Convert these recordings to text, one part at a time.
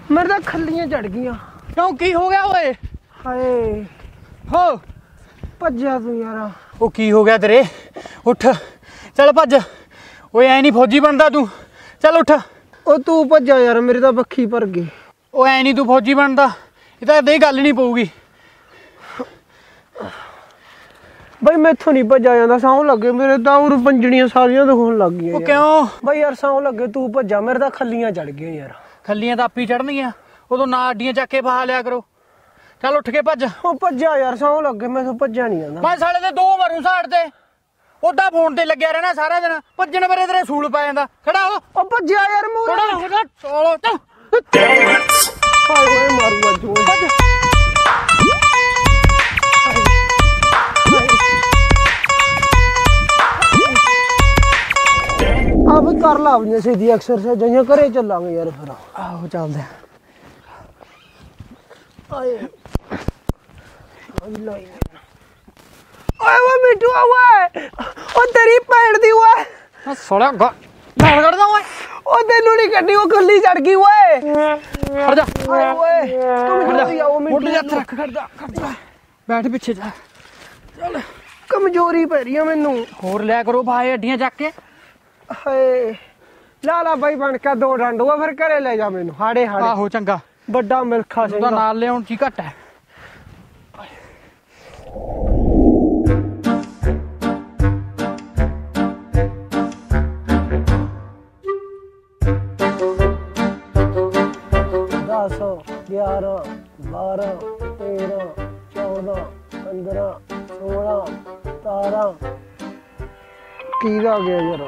मेरे तो खल्लियां चढ़ गईयां। क्यों की हो गया ओए? हाय हो भज्जा तू यार। ओ की हो गया तेरे? उठ चल भज। ओए ऐ नहीं फौजी बनदा तू, चल उठ। ओ तू भज्जा यार, मेरी तो बक्खी भर गई। ओ ऐ नहीं तू फौजी बनदा, ये तो इदां गल नहीं पऊगी। बई मैथों नहीं भज्जा जांदा, सौं लगे मेरे तो और पंजड़ियां सारियां दुखन लग गई। ओ क्यों? बई यार सौं लगे तू भज्जा, मेरे तो खल्लियां चढ़ गई यार। खल्लियां तो आपी चढ़नगियां, उदों ना अड्डियां चक के पा लिया करो। चल उठ के भज। ओ भज्जा यार, सौं लगे मैं तो भज्जा नहीं आंदा। मैं साले ते दो मरूं साइड ते, ओदा फोन ते लग्या रहना सारा दिन, भज्जण बारे तेरे सूल पै जांदा। खड़ा हो। ओ भज्जा यार मोरा। खड़ा हो चलो चल। हाय ओए मारूंगा जो। भज। अब कर ला अपनी सीधी एक्सरसाइज, जइयां घरे चलांगे यार फिर। आहो चलदे। आए ओए वो मिठू ओए, ओ तेरी भैन दी ओए। साला गाल कढदा ओए। ओ तेनू नहीं कड्डी, ओ खल्ली चढ़ गई ओए। खड़ जा। ओए ओए कमजोरी आ वो मुंड मिठू। हत्थ रख, खड़ जा। बैठ पिछे जा। चल कमजोरी पै रही है मैनू। होर लिया करो भाई हड्डियां चक के। हाय लाला भाई बन के दो डंड हुआ, फिर घरे ले जा मैनू हाड़े हाड़े। आहो चंगा, बड़ा मिल्खा ਉਹਦਾ सिंह ਨਾਲ ਲਿਆਉਣ ਚ ਘੱਟ ਹੈ। दस 11 12 13 14 15 16 17 की आ गया यार।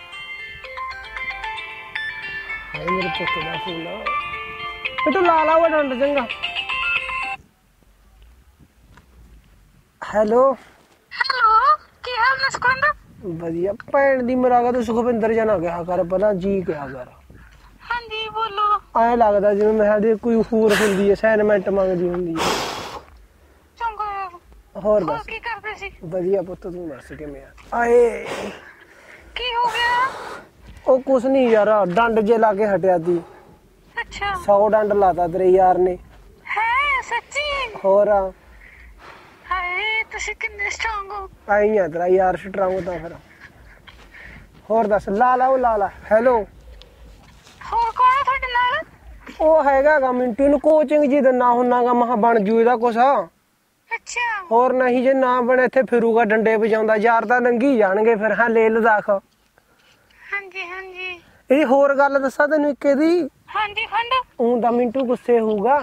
हाय मेरे पुੱਤ ਦਾ ਫੋਨ ਆ। बेटू ला ला वो डंड चंगा। हेलो हेलो की हाल ने सुखविंदर? बढ़िया। भैन दी मरागा तू सुखविंदर जाना कहा कर, पता जी कहा कर। हाँ जी बोलो। ਐ ਲੱਗਦਾ ਜਿਵੇਂ ਮੈਂ ਸਾਡੇ ਕੋਈ ਹੋਰ ਹੁੰਦੀ ਹੈ, ਅਸਾਈਨਮੈਂਟ ਮੰਗਦੀ ਹੁੰਦੀ ਹੈ। ਚੰਗਾ ਹੋਰ ਹੋਰ ਦੱਸ। ਕੀ ਕਰਦੇ ਸੀ? ਵਧੀਆ ਪੁੱਤ, ਤੂੰ ਦੱਸ ਕਿਵੇਂ ਆ? ਆਏ ਕੀ ਹੋ ਗਿਆ? ਉਹ ਕੁਛ ਨਹੀਂ ਯਾਰ, ਡੰਡ ਜੇ ਲਾ ਕੇ ਹਟਿਆ ਤੀ। ਅੱਛਾ 100 ਡੰਡ ਲਾਤਾ ਤੇਰੇ ਯਾਰ ਨੇ। ਹੈ ਸੱਚੀ? ਹੋਰ ਹਾਏ ਤੁਸੀਂ ਕਿੰਨੇ ਸਟਰੋਂਗ ਹੋ। ਆਈ ਆ ਤੇਰਾ ਯਾਰ ਸਟਰੋਂਗ ਤਾਂ ਫਿਰ। ਹੋਰ ਦੱਸ। ਲਾ ਲਾ ਉਹ ਲਾ ਲਾ। ਹੈਲੋ ਹੋਰ ਕੌਣ ਆ ਤੁਹਾਡੇ ਨਾਲ? ਉਹ ਹੈਗਾ ਗਾ ਮਿੰਟੂ ਨੂੰ ਕੋਚਿੰਗ ਜੀ ਦਿੰਦਾ ਹੁੰਨਾਗਾ, ਮਹਾ ਬਣ ਜੂ ਇਹਦਾ ਕੁਛ। ਅੱਛਾ ਹੋਰ ਨਹੀਂ ਜੇ ਨਾ ਬਣੇ ਇੱਥੇ ਫਿਰੂਗਾ ਡੰਡੇ ਵਜਾਉਂਦਾ, ਯਾਰ ਤਾਂ ਨੰਗੀ ਜਾਣਗੇ ਫਿਰ। ਹਾਂ ਲੈ ਲਦਾਖ। ਹਾਂਜੀ ਹਾਂਜੀ ਇਹ ਹੋਰ ਗੱਲ ਦੱਸਾਂ ਤੈਨੂੰ ਇੱਕ ਇਹਦੀ। ਹਾਂਜੀ ਖੰਡ ਊਂ ਤਾਂ ਮਿੰਟੂ ਗੁੱਸੇ ਹੋਊਗਾ।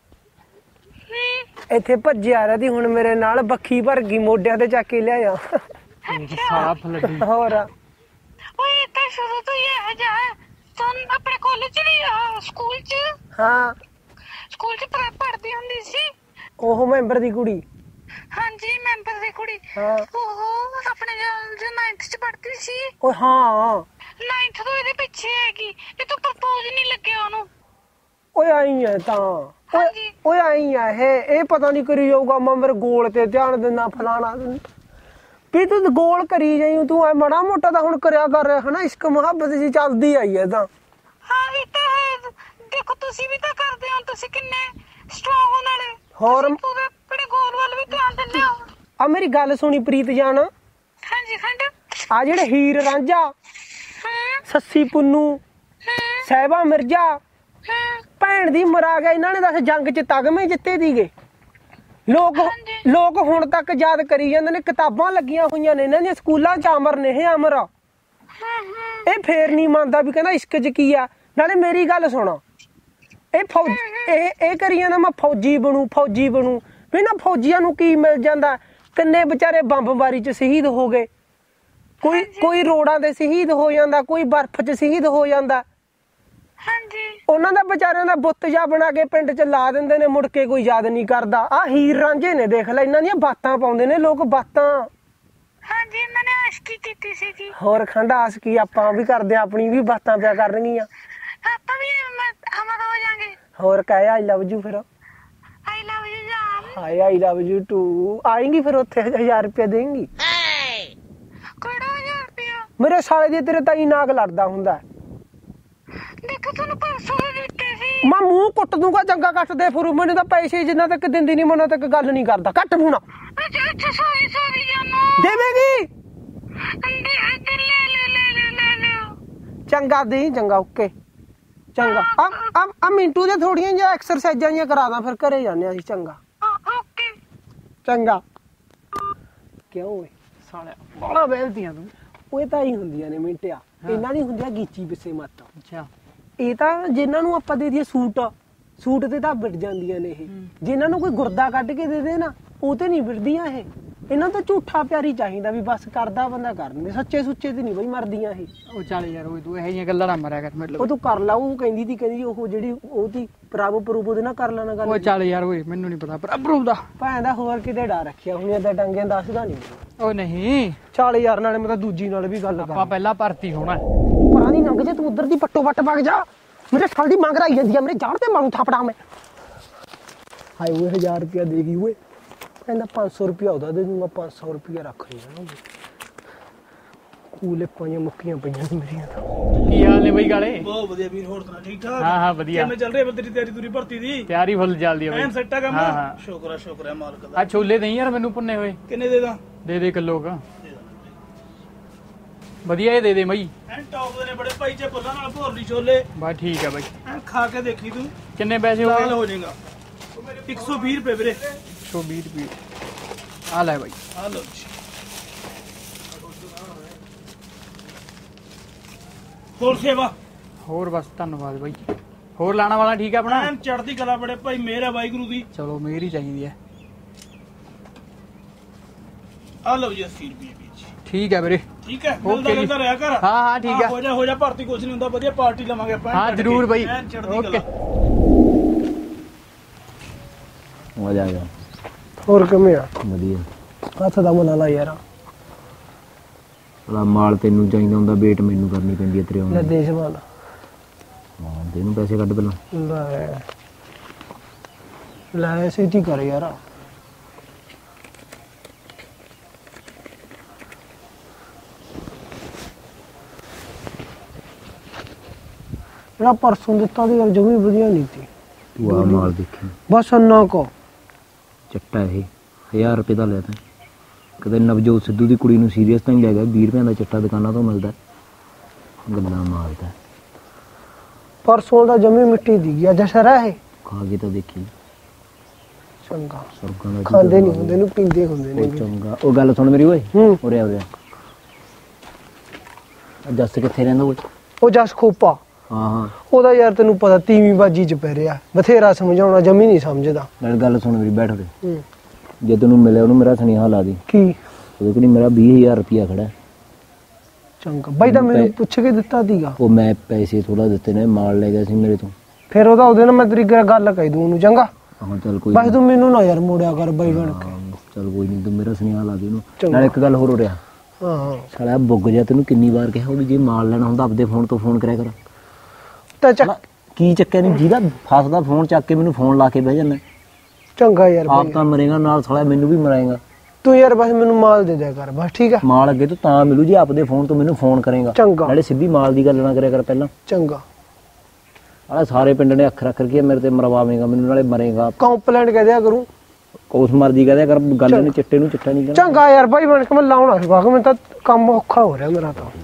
ਇੱਥੇ ਭੱਜਿਆ ਰਿਹਾ ਤੀ ਹੁਣ ਮੇਰੇ ਨਾਲ, ਬੱਖੀ ਭਰ ਗਈ ਮੋਢਿਆਂ ਤੇ ਚੱਕ ਕੇ ਲਿਆਇਆ। ਸਾਲਾ ਫਲੱਡੀ। ਹੋਰ ਓਏ ਤਾਂ ਸ਼ੁਰੂ ਤੋਂ ਹੀ ਇਹ ਜਾ ਤੁਮ ਆਪਣੇ ਕਾਲਜ ਨਹੀਂ ਸਕੂਲ ਚ? ਹਾਂ ਸਕੂਲ ਚ ਪੜ੍ਹਦੀ ਹੁੰਦੀ ਸੀ ਉਹ ਮੈਂਬਰ ਦੀ ਕੁੜੀ। ਹਾਂਜੀ ਮੈਂਬਰ ਦੀ ਕੁੜੀ। ਹਾਂ ਉਹ ਆਪਣੇ ਜੋ 9th ਚ ਪੜ੍ਹਦੀ ਸੀ। ਓਏ ਹਾਂ 9th ਤੋਂ ਇਹਦੇ ਪਿੱਛੇ ਹੈਗੀ, ਇਹ ਤੋਂ ਪ੍ਰਪੋਜ਼ ਨਹੀਂ ਲੱਗਿਆ ਉਹਨੂੰ। ਓਏ ਆਈ ਆ ਤਾਂ। ਹਾਂਜੀ ਓਏ ਆਈ ਆ ਇਹ ਪਤਾ ਨਹੀਂ ਕਰੀ ਜਾਊਗਾ ਮੈਂ ਮੇਰੇ ਗੋਲ ਤੇ ਧਿਆਨ ਦਿੰਦਾ ਫਲਾਣਾ ਵੀ ਤੂੰ ਗੋਲ ਕਰੀ ਜਾਈ। ਤੂੰ ਐ ਮਾੜਾ ਮੋਟਾ ਤਾਂ ਹੁਣ ਕਰਿਆ ਕਰ ਹਨਾ, ਇਸ਼ਕ ਮੁਹੱਬਤ ਜੀ ਚੱਲਦੀ ਆਈ ਐ ਤਾਂ। ਹਾਂ ਇਹ ਤਾਂ ਹੈ। ਦੇਖੋ ਤੁਸੀਂ ਵੀ ਤਾਂ ਕਰਦੇ ਹੋ, ਤੁਸੀਂ ਕਿੰਨੇ ਸਟਰੋਂਗ ਹੋ ਨਾਲੇ। ਹੋਰ ਪੂਰੇ ਆਪਣੇ ਗੋਲ ਵੱਲ ਵੀ ਧਿਆਨ ਦਿੰਦੇ ਹੋ। ਆ ਮੇਰੀ ਗੱਲ ਸੁਣੀ ਪ੍ਰੀਤ ਜਾਨ, ਹਾਂਜੀ ਖੰਡ ਆ ਜਿਹੜੇ ਹੀਰ ਰਾਂਝਾ, ਹਾਂ ਸੱਸੀ ਪੁੰਨੂ, ਹਾਂ ਸਾਹਿਬਾ ਮਿਰਜ਼ਾ, ਹਾਂ ਭੈਣ ਦੀ ਮਰਾ ਗਿਆ, ਇਹਨਾਂ ਨੇ ਦੱਸ ਜੰਗ ਚ ਤਗਮੇ ਜਿੱਤੇ ਦੀਗੇ। ਲੋਕ ਹੁਣ ਤੱਕ ਯਾਦ ਕਰੀ ਜਾਂਦੇ ਨੇ, ਕਿਤਾਬਾਂ ਲੱਗੀਆਂ ਹੋਈਆਂ ਨੇ ਇਹਨਾਂ ਦੀਆਂ ਸਕੂਲਾਂ ਚ। ਅਮਰ ਨੇ ਇਹ ਅਮਰ, ਇਹ ਫੇਰ ਨਹੀਂ ਮੰਨਦਾ ਵੀ ਕਹਿੰਦਾ ਇਸ਼ਕ ਚ ਕੀ ਆ। ਨਾਲੇ ਮੇਰੀ ਗੱਲ ਸੁਣਾ, ਇਹ ਕਰੀ ਜਾਂਦਾ ਮੈਂ ਫੌਜੀ ਬਣੂ ਵੀ ਨਾ। ਫੌਜੀਆਂ ਨੂੰ ਕੀ ਮਿਲ ਜਾਂਦਾ? ਕਿੰਨੇ ਵਿਚਾਰੇ ਬੰਬਬਾਰੀ ਚ ਸ਼ਹੀਦ ਹੋ ਗਏ, ਕੋਈ ਰੋਡਾਂ ਤੇ ਸ਼ਹੀਦ ਹੋ ਜਾਂਦਾ, ਕੋਈ ਬਰਫ਼ ਚ ਸ਼ਹੀਦ ਹੋ ਜਾਂਦਾ। ਹਾਂਜੀ ਉਹਨਾਂ ਦਾ ਵਿਚਾਰਿਆਂ ਦਾ ਬੁੱਤ ਜਾ ਬਣਾ ਕੇ ਪਿੰਡ ਚ ਲਾ ਦਿੰਦੇ ਨੇ, ਮੁੜ ਕੇ ਕੋਈ ਯਾਦ ਨਹੀਂ ਕਰਦਾ। ਆ ਹੀਰ ਰਾਂਝੇ ਨੇ ਦੇਖ ਲੈ, ਇਹਨਾਂ ਦੀਆਂ ਬਾਤਾਂ ਪਾਉਂਦੇ ਨੇ ਲੋਕ, ਬਾਤਾਂ। ਹਾਂਜੀ ਇਹਨਾਂ ਨੇ ਆਸ਼ਕੀ ਕੀਤੀ ਸੀ ਜੀ। ਹੋਰ ਖੰਡ ਆਸ਼ਕੀ ਆਪਾਂ ਵੀ ਕਰਦੇ, ਆਪਣੀ ਵੀ ਬਾਤਾਂ ਪਿਆ ਕਰਨਗੀਆਂ। ਆਪਾਂ ਵੀ ਅਮਰ ਹੋ ਜਾਾਂਗੇ। ਹੋਰ ਕਹੇ ਆਈ ਲਵ ਯੂ ਫਿਰ। ਆਈ ਲਵ ਯੂ ਜਾਨ। ਹਾਏ ਆਈ ਲਵ ਯੂ ਟੂ। ਆਏਂਗੀ ਫਿਰ ਉੱਥੇ 1000 ਰੁਪਏ ਦੇਂਗੀ। ਕਿਹੜਾ 1000 ਰੁਪਇਆ? ਮੇਰੇ ਸਾਲੇ ਦੀ ਤੇਰੇ ਤਾਈ ਨਾਗ ਲੜਦਾ ਹੁੰਦਾ। ਦੇਖੋ ਤੁਹਾਨੂੰ 500 ਦਿੱਤੇ ਸੀ। ਮੈਂ ਮੂੰਹ ਕੁੱਟ ਦੂੰਗਾ ਚੰਗਾ ਕੱਟ ਦੇ ਫਰੂ ਮੈਨੂੰ ਤਾਂ ਪੈਸੇ ਜਿੰਨਾ ਤੱਕ ਦਿੰਦੀ ਨਹੀਂ ਮਨਾਂ ਤੱਕ ਗੱਲ ਨਹੀਂ ਕਰਦਾ ਕੱਟ ਫੂਣਾ ਅੱਛਾ ਸੌਰੀ ਜਾਨੋ ਦੇਵੇਂਗੀ ਅੰਡੇ ਲੈ ਚੰਗਾ ਦੇ ਚੰਗਾ ਓਕੇ ਚੰਗਾ ਆ ਮਿੰਟੂ ਦੇ ਥੋੜੀਆਂ ਜਿਹਾ ਐਕਸਰਸਾਈਜ਼ਾਂ ਜਿਹੀਆਂ ਕਰਾ ਦਾਂ ਫਿਰ ਘਰੇ ਜਾਂਦੇ ਅਸੀਂ ਚੰਗਾ ਓਕੇ ਚੰਗਾ ਕਿਉਂ ਓਏ ਸਾਲਿਆ ਬਾਲਾ ਬੈਲਦੀਆਂ ਤੂੰ ਉਹ ਤਾਂ ਹੀ ਹੁੰਦੀਆਂ ਨੇ ਮਿੰਟਿਆ ਇਹਨਾਂ ਦੀ ਹੁੰਦੀਆਂ ਗੀਚੀ ਪਿੱਛੇ ਮੱਤ ਅੱਛਾ ਇਹ ਤਾਂ ਜਿਨ੍ਹਾਂ ਨੂੰ ਆਪਾਂ ਦੇ ਦਈਏ ਸੂਟ ਤੇ ਤਾਂ ਵਿੜ ਜਾਂਦੀਆਂ ਨੇ ਇਹ ਜਿਨ੍ਹਾਂ ਨੂੰ ਕੋਈ ਗੁਰਦਾ ਕੱਢ ਕੇ ਦੇ ਦੇ ਨਾ ਉਹ ਤੇ ਨਹੀਂ ਵਿੜਦੀਆਂ ਇਹ ਇਹਨਾਂ ਤੋਂ ਝੂਠਾ ਪਿਆਰੀ ਚਾਹੀਦਾ ਵੀ ਬਸ ਕਰਦਾ ਬੰਦਾ ਕਰਨ ਦੇ ਸੱਚੇ ਸੁੱਚੇ ਤੇ ਨਹੀਂ ਬਈ ਮਰਦੀਆਂ ਇਹ ਉਹ ਚੱਲ ਯਾਰ ਓਏ ਤੂੰ ਇਹੋ ਜਿਹੀਆਂ ਗੱਲਾਂ ਨਾ ਮਾਰਿਆ ਕਰ ਮੇਰੇ ਉਹ ਤੂੰ ਕਰ ਲਾ ਉਹ ਕਹਿੰਦੀ ਉਹ ਜਿਹੜੀ ਉਹ ਦੀ ਪ੍ਰਭੂ ਦੇ ਨਾਲ ਕਰ ਲੈਣਾ ਗੱਲ ਉਹ ਚੱਲ ਯਾਰ ਓਏ ਮੈਨੂੰ ਨਹੀਂ ਪਤਾ ਪ੍ਰਭੂ ਦਾ ਭੈਣ ਦਾ ਹੋਰ ਕਿਤੇ ਡਰ ਰੱਖਿਆ ਹੁਣ ਏਦਾਂ ਟੰਗਿਆਂ ਦੱਸਦਾ ਨਹੀਂ ਉਹ ਨਹੀਂ ਚੱਲ ਯਾਰ ਨਾਲੇ ਮੈਂ ਤਾਂ ਦੂਜੀ ਨਾਲ ਵੀ ਗੱਲ ਆਪਾਂ ਕਰ ਪਹਿਲਾਂ ਭਰਤੀ ਹੋਣਾ ਪਰਾਂ ਦੀ ਲੰਘ ਜੇ ਤੂੰ ਉਧਰ ਦੀ ਪੱਟੋ ਪੱਟ ਵਗ ਜਾ ਮੇਰੇ ਸਾਲ ਦੀ ਮੰਗ ਰਹੀ ਜਾਂਦੀ ਆ ਮੇਰੇ ਜਾਣ ਤੇ ਮਾਰੂ ਥਾਪੜਾ ਮੈਂ ਹਾਏ ਉਹ 1000 ਰੁਪਿਆ ਦੇ ਗਈ ਓਏ ਕਹਿੰਦਾ 500 ਰੁਪਿਆ ਉਹਦਾ ਦੇ ਦੂੰਗਾ 500 ਰੁਪਿਆ ਰੱਖ ਲਿਆ ਕੂਲੇ ਪਾਈਆਂ ਮੁੱਕੀਆਂ ਪਈਆਂ ਨੇ ਮੇਰੀਆਂ ਤਾਂ ਕੀ ਹਾਲ ਨੇ ਬਈ ਗਾਲੇ ਬਹੁਤ ਵਧੀਆ ਵੀਰ ਹੋਰ ਸੁਣਾ ਠੀਕ ਠਾਕ ਹਾਂ ਵਧੀਆ ਕਿਵੇਂ ਚੱਲ ਰਹੀ ਹੈ ਤੇਰੀ ਤਿਆਰੀ ਤੁਰੀ ਭਰਤੀ ਦੀ ਤਿਆਰੀ ਫੁੱਲ ਚੱਲਦੀ ਆ ਐਨ ਬਈ ਸੱਟਾ ਕੰਮ ਹਾਂ। ਸ਼ੁਕਰ ਹੈ ਮਾਲਕ ਦਾ ਆ ਛੋਲੇ ਨਹੀਂ ਯਾਰ ਮੈਨੂੰ ਭੁੰਨੇ ਹੋਏ ਕਿੰਨੇ ਦੇ ਦਾਂ ਦੇ ਕਿਲੋ ਕ ਵਧੀਆ ਇਹ ਦੇ ਮਈ ਐਨ ਟੌਪ ਦੇ ਨੇ ਬੜੇ ਭਾਈ ਚ ਪੁੱਲਾਂ ਨਾਲ ਭੋਰਲੀ ਛੋਲੇ ਬਸ ਠੀਕ ਆ ਬਈ ਐਨ ਖਾ ਕੇ ਦੇਖੀ ਤੂੰ ਕਿੰਨੇ ਪੈਸੇ ਹੋ ਲਾਲ ਗਏ ਹੋ ਜਾਏਗਾ 120 ਰੁਪਏ ਵੀਰੇ 120 ਰੁਪਏ ਆ ਲੈ ਬਾਈ ਆ ਲਓ ਜੀ ਹੋਰ ਸੇਵਾ ਹੋਰ ਬਸ ਧੰਨਵਾਦ ਬਾਈ ਹੋਰ ਲਾਣਾ ਵਾਲਾ ਠੀਕ ਆ ਆਪਣਾ ਐਨ ਚੜ੍ਹਦੀ ਕਲਾ ਬੜੇ ਭਾਈ ਮੇਰਾ ਵਾਹਿਗੁਰੂ ਦੀ ਚਲੋ ਮੇਰੀ ਚਾਹੀਦੀ ਹੈ ਆ ਲਓ ਜੀ 80 ਰੁਪਏ ਵਿੱਚ ਠੀਕ ਹੈ ਵੀਰੇ ਠੀਕ ਹੈ Okay ਮਿਲਦਾ ਰਹਿੰਦਾ ਰਿਹਾ ਕਰ ਹਾਂ ਠੀਕ ਹੈ ਹੋ ਜਾ ਭਰਤੀ ਕੁਛ ਨਹੀਂ ਹੁੰਦਾ ਵਧੀਆ ਪਾਰਟੀ ਲਵਾਂਗੇ ਆਪਾਂ ਹਾਂ ਜਰੂਰ ਬਾਈ ਐਨ ਚੜ੍ਹਦੀ ਓਕੇ ਕਲਾ ਮਜ਼ਾ ਆ ਗਿਆ ਹੋਰ ਕਿਵੇਂ ਆ ਵਧੀਆ ਹੱਥ ਦਾ ਮਲਾ ਲਾ ਯਾਰ ਭਲਾ ਮਾਲ ਤੈਨੂੰ ਚਾਹੀਦਾ ਹੁੰਦਾ ਵੇਟ ਮੈਨੂੰ ਕਰਨੀ ਪੈਂਦੀ ਹੈ ਤੇਰੇ ਲੈ ਆਉਣ ਦੇਸ਼ ਵਾਲਾ ਹਾਂ ਤੈਨੂੰ ਪੈਸੇ ਕੱਢ ਪਹਿਲਾਂ ਲੈ ਸਿੱਧੀ ਕਰ ਯਾਰ ਜਿਹੜਾ ਪਰਸੋਂ ਦਿੱਤਾ ਦੀ ਯਾਰ ਜਮੀ ਵਧੀਆ ਨਹੀਂ ਸੀ ਤੂੰ ਆ ਮਾਲ ਦੇਖੀ ਬਸ ਅੰਨਾ ਕੋ ਚੱਟਾ ਇਹ 1000 ਰੁਪਏ ਦਾ ਲਿਆ ਤੈਂ ਕਦੇ ਨਵਜੋਤ ਸਿੱਧੂ ਦੀ ਕੁੜੀ ਨੂੰ ਸੀਰੀਅਸ ਤਾਂ ਨਹੀਂ ਲੈ ਗਿਆ 20 ਰੁਪਏ ਦਾ ਚੱਟਾ ਦੁਕਾਨਾਂ ਤੋਂ ਮਿਲਦਾ ਗੱਲਾਂ ਮਾਰਦਾ ਪਰਸੋਂ ਦਾ ਜਮੀ ਮਿੱਟੀ ਦੀ ਗਿਆ ਜਸ਼ਰਾ ਹੈ ਖਾ ਕੇ ਤਾਂ ਦੇਖੀ ਚੰਗਾ ਸਰਕਾਂ ਦਾ ਖਾਂਦੇ ਨਹੀਂ ਹੁੰਦੇ ਨੂੰ ਪੀਂਦੇ ਹੁੰਦੇ ਨੇ ਉਹ ਚੰਗਾ ਉਹ ਗੱਲ ਸੁਣ ਮੇਰੀ ਓਏ ਹੂੰ ਉਰੇ ਆ ਜੱਸ ਕਿੱਥੇ ਰਹਿੰਦਾ ਓਏ ਉਹ ਜਸ ਖੋਪਾ ਹਾਂ ਹਾਂ ਉਹਦਾ ਯਾਰ ਤੈਨੂੰ ਪਤਾ ਤੀਵੀਂ ਬਾਜੀ ਚ ਪੈ ਰਿਹਾ ਬਥੇਰਾ ਸਮਝਾਉਣਾ ਜਮੀ ਨਹੀਂ ਸਮਝਦਾ ਨਾਲ ਗੱਲ ਸੁਣ ਮੇਰੀ ਬੈਠ ਉਰੇ ਹੂੰ ਜੇ ਤੈਨੂੰ ਮਿਲਿਆ ਉਹਨੂੰ ਮੇਰਾ ਸੁਨੇਹਾ ਲਾ ਦੀ ਕੀ ਉਹਦੇ ਕੋਲ ਮੇਰਾ 20000 ਰੁਪਇਆ ਖੜਾ ਹੈ। ਚੰਗਾ ਬਾਈ ਤਾਂ ਮੈਨੂੰ ਪੁੱਛ ਕੇ ਦਿੱਤਾ ਸੀਗਾ ਉਹ ਮੈਂ ਪੈਸੇ ਥੋੜਾ ਦਿੱਤੇ ਨੇ ਮਾਲ ਲੈ ਗਿਆ ਸੀ ਮੇਰੇ ਤੋਂ ਫਿਰ ਉਹਦੇ ਨਾਲ ਮੈਂ ਤੇਰੀ ਗੱਲ ਕਹਿ ਦੂੰ ਉਹਨੂੰ ਚੰਗਾ ਹਾਂ ਚੱਲ ਕੋਈ ਬਸ ਤੂੰ ਮੈਨੂੰ ਨਾ ਯਾਰ ਮੋੜਿਆ ਕਰ ਬਾਈ ਬਣ ਕੇ ਚੱਲ ਕੋਈ ਨਹੀਂ ਤੂੰ ਮੇਰਾ ਸੁਨੇਹਾ ਲਾ ਦੇ ਉਹਨੂੰ ਚੰਗਾ। ਨਾਲ ਇੱਕ ਗੱਲ ਹੋਰ ਹੋ ਰਿਹਾ ਹਾਂ ਸਾਲਾ ਬੁੱਗ ਜਾ ਤੈਨੂੰ ਕਿੰਨੀ ਵਾਰ ਕਿਹਾ ਉਹ ਵੀ ਜੇ ਮਾਲ ਲੈਣਾ ਹੁੰਦਾ ਆਪਦੇ ਫੋਨ ਤੋਂ ਫੋਨ ਕਰਿਆ ਕਰ ਤਾਂ ਚੱਕ ਕੀ ਚੱਕਿਆ ਨਹੀਂ ਜਿਹਦਾ ਫਸਦਾ ਫੋਨ ਚੱਕ ਕੇ ਮੈਨੂੰ ਫੋਨ ਲਾ ਕੇ ਬਹਿ ਜਾਂਦਾ ਚੰਗਾ ਯਾਰ ਆਪ ਬਾਈ ਤਾਂ ਮਰੇਗਾ ਨਾਲ ਸਾਲਾ ਮੈਨੂੰ ਵੀ ਮਰਾਏਗਾ ਤੂੰ ਯਾਰ ਬਸ ਮੈਨੂੰ ਮਾਲ ਦੇ ਦਿਆ ਕਰ ਬਸ ਠੀਕ ਆ ਮਾਲ ਅੱਗੇ ਤੋਂ ਤਾਂ ਮਿਲੂ ਜੇ ਆਪਦੇ ਫੋਨ ਤੋਂ ਮੈਨੂੰ ਫੋਨ ਕਰੇਗਾ ਚੰਗਾ ਨਾਲੇ ਸਿੱਧੀ ਮਾਲ ਦੀ ਗੱਲ ਨਾ ਕਰਿਆ ਕਰ ਪਹਿਲਾਂ ਚੰਗਾ ਆਲਾ ਸਾਰੇ ਪਿੰਡ ਨੇ ਅੱਖਰ ਅੱਖਰ ਕੀ ਮੇਰੇ ਤੇ ਮਰਵਾਵੇਂਗਾ ਮੈਨੂੰ ਨਾਲੇ ਮਰੇਗਾ ਕੰਪਲੇਂਟ ਕਹਿ ਦਿਆ ਕਰੂੰ ਉਸ ਮਰਜ਼ੀ ਕਹਦਿਆ ਕਰ ਗੱਲ ਨੇ ਚਿੱਟੇ ਨੂੰ ਚਿੱਟਾ ਨਹੀਂ ਕਹਿਣਾ ਚੰਗਾ ਯਾਰ ਬਾਈ ਬਣ ਕੇ ਮੈਂ ਲਾਉਣਾ ਸੀ ਬਾਕੀ ਮੈਨੂੰ ਤਾਂ ਕੰਮ ਔਖਾ ਹੋ ਰਿਹਾ ਮੇਰਾ ਤਾਂ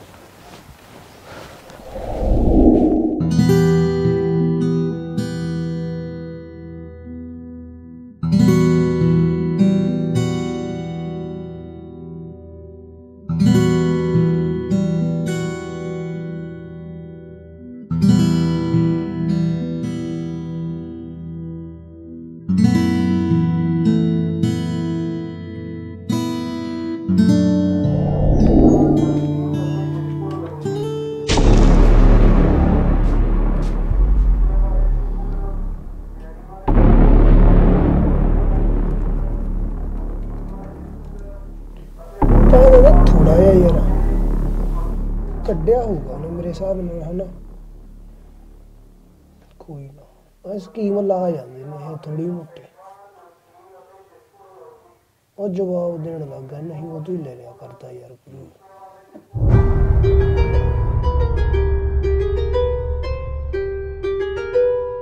ਥੋੜਾ ਜਿਹਾ ਯਾਰ ਕੱਢਿਆ ਹੋਊਗਾ ਉਹਨੇ ਮੇਰੇ ਹਿਸਾਬ ਨਾਲ ਹਨਾ ਕੋਈ ਨਾ ਇਹ ਸਕੀਮ ਲਾ ਜਾਂਦੇ ਨੇ ਇਹ ਥੋੜੀ ਮੋਟੀ ਉਹ ਜਵਾਬ ਦੇਣ ਲੱਗਾ ਨਹੀਂ ਉਹ ਤੂੰ ਲੈ ਲਿਆ ਕਰਦਾ ਯਾਰ ਕੋਈ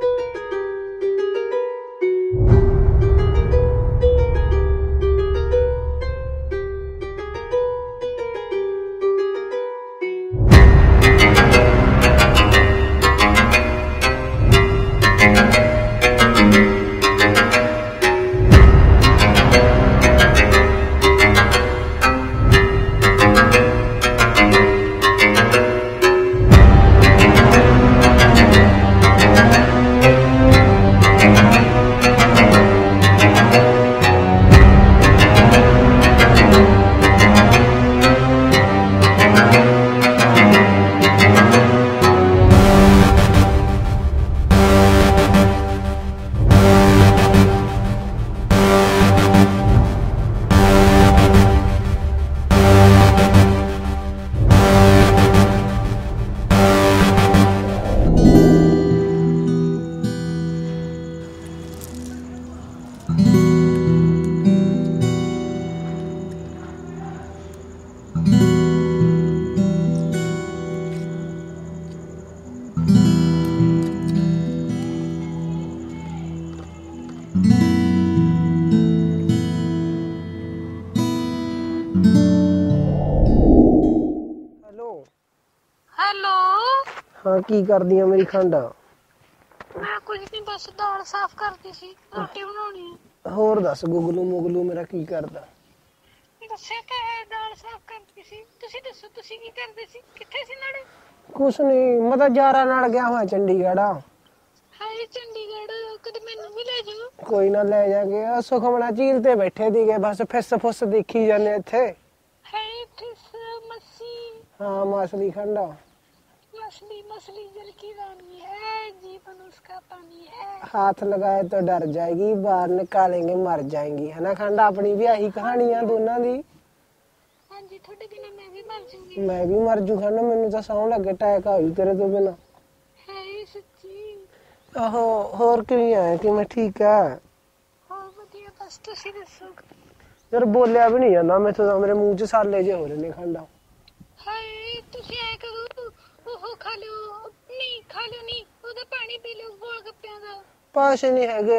ਹਾਂ ਕੀ ਕਰਦੀ ਆ ਮੇਰੀ ਖੰਡ? ਮੈਂ ਕੁਝ ਨਹੀਂ, ਬਸ ਦਾਲ ਸਾਫ਼ ਕਰਦੀ ਸੀ, ਰੋਟੀ ਬਣਾਉਣੀ ਹੈ। ਹੋਰ ਦੱਸ ਗੁਗਲੂ ਮੁਗਲੂ ਮੇਰਾ ਕੀ ਕਰਦਾ? ਦੱਸਿਆ ਤਾਂ ਹੈ, ਦਾਲ ਸਾਫ਼ ਕਰਦੀ ਸੀ। ਤੁਸੀਂ ਦੱਸੋ, ਤੁਸੀਂ ਕੀ ਕਰਦੇ ਸੀ? ਕਿੱਥੇ ਸੀ ਨਾਲੇ? ਕੁਛ ਨਹੀਂ, ਮੈਂ ਤਾਂ ਯਾਰਾਂ ਨਾਲ ਗਿਆ ਹੋਇਆ ਚੰਡੀਗੜ੍ਹ। ਹਾਏ ਚੰਡੀਗੜ੍ਹ, ਕਦੇ ਮੈਨੂੰ ਵੀ ਲੈ ਜਾਓ। ਕੋਈ ਨਾ ਲੈ ਜਾਗੇ। ਸੁਖਮਣਾ ਝੀਲ ਤੇ ਬੈਠੇ ਸੀਗੇ, ਬਸ ਫਿਸ ਫੁੱਸ ਦੇਖੀ ਜਾਂਦੇ ਇੱਥੇ। ਹਾਏ ਫਿਸ ਮੱਛੀ, हाँ मछली खंडा। मछली मछली जल की रानी है, जीवन उसका पानी है। हाथ लगाए तो डर जाएगी, बाहर निकालेंगे मर जाएंगी, है ना खंडा? अपनी भी यही कहानियां दोनों दी। हाँ जी, थोड़े बिना मैं भी मर जाऊंगी। मैं भी मर जू खंडा, मैनू तो सौं लगे टैक आ तेरे तो बिना। है ये सच्ची? आहो होर किवें है कि मैं ठीक है? हाँ वधिया, बस तुसी दसो। यार बोलिया भी नहीं जाता मैथों तो, मेरे मुंह च साले जे हो रहे ने खंडा। हाय तुसी ऐ करो, ओहो खा लो, नहीं खा लो, नहीं ओदा पानी पी लो, गोल गप्पियां दा। पैसे नहीं हैगे।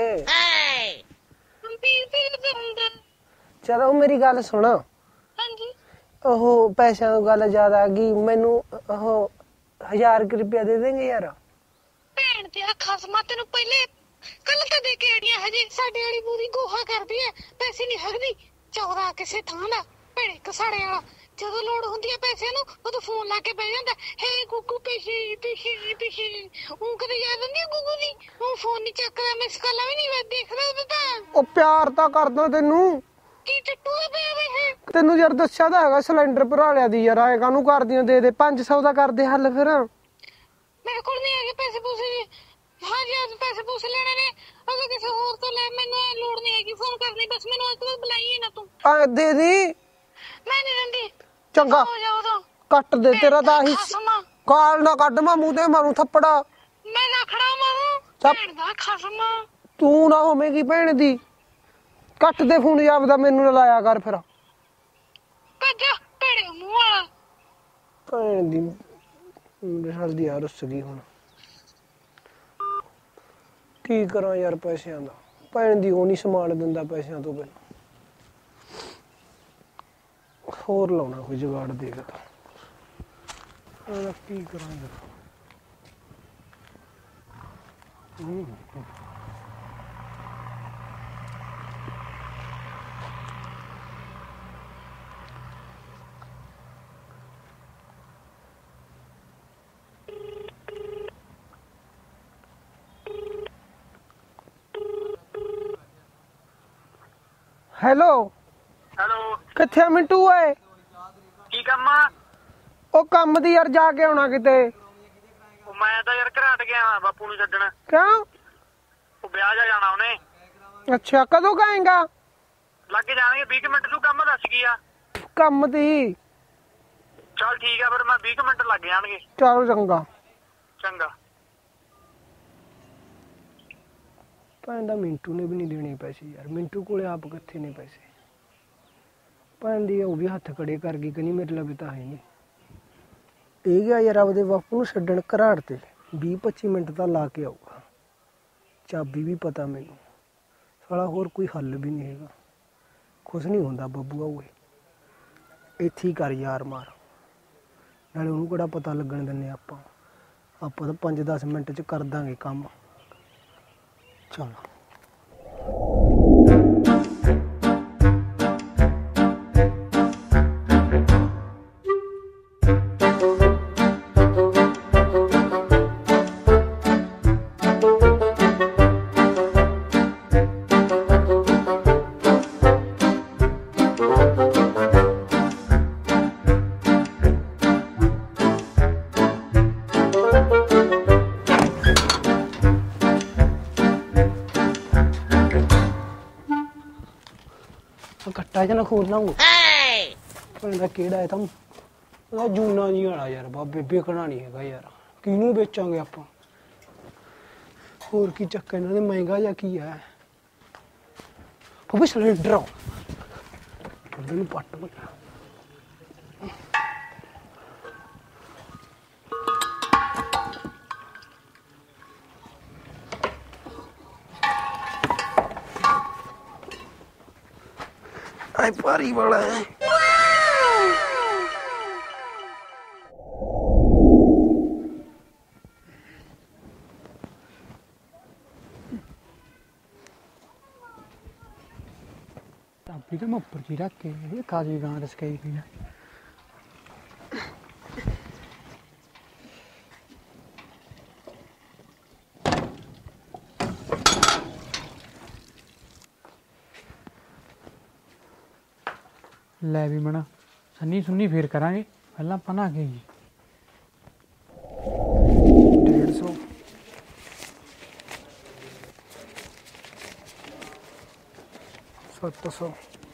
हम पी लेंगे। चलो मेरी गल सुन। हाँ जी। ओहो पैसों की गल ज्यादा आ गई, मैनू ओहो 1000 रुपया दे देंगे यार? भैन ते खसमा, तेनू पहले कल तो दे के आड़ियां, हजे साडे वाली पूरी गोहा करदी है, पैसे नहीं हगदी। चौरा किसे थां दा भैणे कसाड़े वाला, ਜਦੋਂ ਲੋੜ ਹੁੰਦੀ ਹੈ ਪੈਸੇ ਨੂੰ ਉਦੋਂ ਫੋਨ ਲਾ ਕੇ ਬਹਿ ਜਾਂਦਾ, ਹੇ ਗੁੱਗੂ ਪੈਸੇ ਪੈਸੇ ਪੈਸੇ। ਉਹ ਕਦੇ ਯਾਦ ਨਹੀਂ ਗੁੱਗੂ ਦੀ, ਉਹ ਫੋਨ ਨਹੀਂ ਚੱਕਦਾ, ਮਿਸ ਕਾਲਾਂ ਵੀ ਨਹੀਂ ਦੇਖਦਾ ਉਦੋਂ ਤਾਂ। ਉਹ ਪਿਆਰ ਤਾਂ ਕਰਦਾ ਤੈਨੂੰ। ਕੀ ਟੱਟੂ ਪਿਆ ਵੇ ਹੈ? ਤੈਨੂੰ ਯਾਰ ਦੱਸਿਆ ਤਾਂ ਹੈਗਾ ਸਿਲੰਡਰ ਭਰਾ ਲਿਆ ਦੀ ਯਾਰ, ਐ ਕਾਹਨੂੰ ਕਰਦੀਆਂ? ਦੇ ਦੇ 500 ਦਾ ਕਰਦੇ ਹੱਲ ਫਿਰ। ਮੇਰੇ ਕੋਲ ਨਹੀਂ ਹੈਗੇ ਪੈਸੇ ਪੂਸੇ। ਹਾਂ ਜੀ ਅੱਜ ਪੈਸੇ ਪੂਸੇ ਲੈਣੇ ਨੇ, ਅਗਰ ਕਿਸੇ ਹੋਰ ਤੋਂ ਲੈ, ਮੈਨੂੰ ਲੋੜ ਨਹੀਂ ਹੈਗੀ ਫੋਨ ਕਰਨੀ, ਬਸ ਮੈਨੂੰ ਅੱਜ ਤੋਂ ਬੁਲਾਈਏ ਨਾ ਤੂੰ। ਆ ਦੇ ਦੀ। ਮੈਂ ਨਹੀਂ ਦਿੰਦੀ। ਚੰਗਾ ਹੋ ਜਾ ਉਦੋਂ। ਕੱਟ ਦੇ, ਤੇਰਾ ਤਾਂ ਆਹੀ ਖਸਮਾ, ਕਾਲ ਨਾ ਕੱਢ, ਮੈਂ ਮੂੰਹ ਤੇ ਮਾਰੂ ਥੱਪੜਾ। ਮੈਂ ਰਖੜਾ ਮਾਰੂ ਭੈਣ ਦਾ ਖਸਮਾ। ਤੂੰ ਨਾ ਹੋਵੇਂਗੀ ਭੈਣ ਦੀ। ਕੱਟ ਦੇ ਫੋਨ ਜਾਪਦਾ, ਮੈਨੂੰ ਨਾ ਲਾਇਆ ਕਰ ਫਿਰ। ਭੱਜ ਭੈੜੇ ਮੂੰਹ ਵਾਲਾ। ਭੈਣ ਦੀ ਮੇਰੇ ਹਾਲ ਦੀ ਯਾਰ ਰੁੱਸ ਗਈ ਹੁਣ। ਕੀ ਕਰਾਂ ਯਾਰ ਪੈਸਿਆਂ ਦਾ? ਭੈਣ ਦੀ ਉਹ ਨਹੀਂ ਸਮਾਨ ਦਿੰਦਾ ਪੈਸਿਆਂ ਤੋਂ ਬਿਨਾਂ। ਹੋਰ ਲਾਉਣਾ ਕੋਈ ਜੁਗਾੜ ਦੇਖਦਾ। ਇਹਦਾ ਕੀ ਕਰਾਂ ਯਾਰ? ਹੈਲੋ ਹੈਲੋ, ਕਿੱਥੇ ਆ ਮਿੰਟੂ ਓਏ? ਕੀ ਕੰਮ ਆ? ਉਹ ਕੰਮ ਦੀ ਯਾਰ, ਜਾ ਕੇ ਆਉਣਾ ਕਿਤੇ। ਉਹ ਮੈਂ ਤਾਂ ਯਾਰ ਘਰਾਟ ਗਿਆ ਹਾਂ ਬਾਪੂ ਨੂੰ ਛੱਡਣ। ਕਿਉਂ? ਉਹ ਵਿਆਹ ਜਾ ਜਾਣਾ ਉਹਨੇ। ਅੱਛਾ ਕਦੋਂ ਕਹੇਂਗਾ? ਲੱਗ ਜਾਣਗੇ 20 ਮਿੰਟ। ਤੂੰ ਕੰਮ ਦੱਸ ਕੀ ਆ? ਕੰਮ ਦੀ। ਚੱਲ ਠੀਕ ਆ ਫਿਰ, ਮੈਂ 20 ਮਿੰਟ ਲੱਗ ਜਾਣਗੇ। ਚਲੋ ਚੰਗਾ। ਚੰਗਾ। ਭੈਣ ਦਾ ਮਿੰਟੂ ਨੇ ਵੀ ਨਹੀਂ ਦੇਣੇ ਪੈਸੇ ਯਾਰ, ਮਿੰਟੂ ਕੋਲੇ ਆਪ ਕਿੱਥੇ ਨੇ ਪੈਸੇ। ਭੈਣ ਦੀ ਉਹ ਵੀ ਹੱਥ ਖੜੇ ਕਰ ਗਈ, ਕਹਿੰਦੀ ਮੇਰੇ ਲਵੇ ਤਾਂ ਹੈ ਨਹੀਂ। ਇਹ ਗਿਆ ਯਾਰ ਆਪਦੇ ਬਾਪੂ ਨੂੰ ਛੱਡਣ ਘਰਾੜ ਤੇ, 20-25 ਮਿੰਟ ਤਾਂ ਲਾ ਕੇ ਆਊਗਾ। ਚਾਬੀ ਵੀ ਪਤਾ ਮੈਨੂੰ, ਸਾਲਾ ਹੋਰ ਕੋਈ ਹੱਲ ਵੀ ਨਹੀਂ ਹੈਗਾ। ਕੁਛ ਨਹੀਂ ਹੁੰਦਾ ਬੱਬੂਆ ਓਏ, ਇੱਥੇ ਹੀ ਕਰ ਯਾਰ ਮਾਰ। ਨਾਲੇ ਉਹਨੂੰ ਕਿਹੜਾ ਪਤਾ ਲੱਗਣ ਦਿੰਦੇ ਆਪਾਂ ਤਾਂ 5-10 ਮਿੰਟ 'ਚ ਕਰ ਦਾਂਗੇ ਕੰਮ। ਚਲ ਕੱਟਾ ਜਾਂ ਖੋਲਣਾ ਪੈਂਦਾ ਕਿਹੜਾ ਹੈ ਤਾਂ ਉਹਦਾ ਜੂਨਾ ਜੀ ਵਾਲਾ ਯਾਰ ਬਾਬੇ, ਵਿਕਣਾ ਨਹੀਂ ਹੈਗਾ ਯਾਰ। ਕਿਹਨੂੰ ਵੇਚਾਂਗੇ ਆਪਾਂ? ਹੋਰ ਕੀ ਚੱਕਰ ਇਹਨਾਂ ਦੇ, ਮਹਿੰਗਾ ਜਾਂ ਕੀ ਹੈ? ਉਹ ਵੀ ਸਿਲੰਡਰ ਆ ਉਹਨੂੰ ਪੱਟ ਗਿਆ। आई भारी वाला है। ਚਾਬੀ ਤਾਂ ਮੈਂ ਉੱਪਰ ਜੀ ਰੱਖ ਕੇ ਇਹ ਕਾਜੀ ਗਾਂ ਰਸਕਾਈ ਗਈ ਨਾ। ਲੈ ਵੀ ਮਣਾ ਸੰਨੀ ਸੁੰਨੀ ਫੇਰ ਕਰਾਂਗੇ, ਪਹਿਲਾਂ ਆਪਾਂ ਨਹਾ ਕੇ ਜੀ 150 700